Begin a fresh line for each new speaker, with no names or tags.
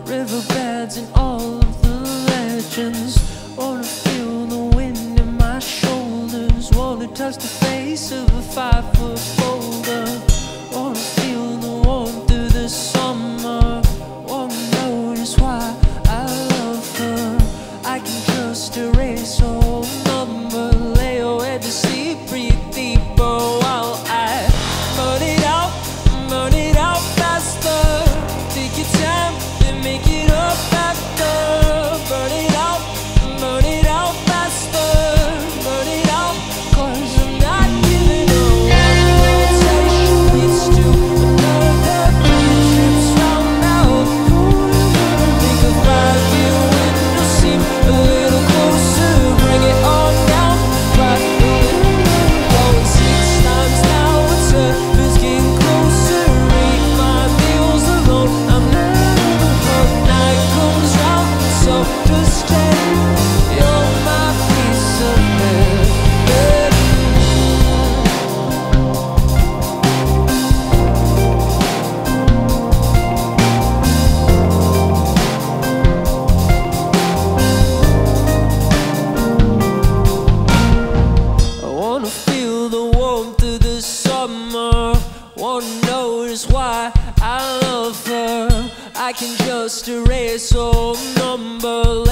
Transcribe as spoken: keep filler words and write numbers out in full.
riverbeds and all of the legends. Wanna feel the wind in my shoulders, wanna touch the face of a five-foot boulder. Wanna feel the warmth through the summer, wanna notice why I love her. I can just erase a whole number, lay your head to sleep, breathe deeper while I burn it out, burn it out faster. Take your time and make it up after. Burn it out, burn it out faster. Burn it out, cause I'm not giving up. One temptation leads to another, three trips round out. Make a five-year window seem a little closer. Bring it on down, right going, going six times now. It's a it's getting closer. Eat my meals alone. I'm never night comes round, so just stay. You're my piece of heaven. I wanna feel the warmth of the summer, wanna notice why I love her. I can just erase all number,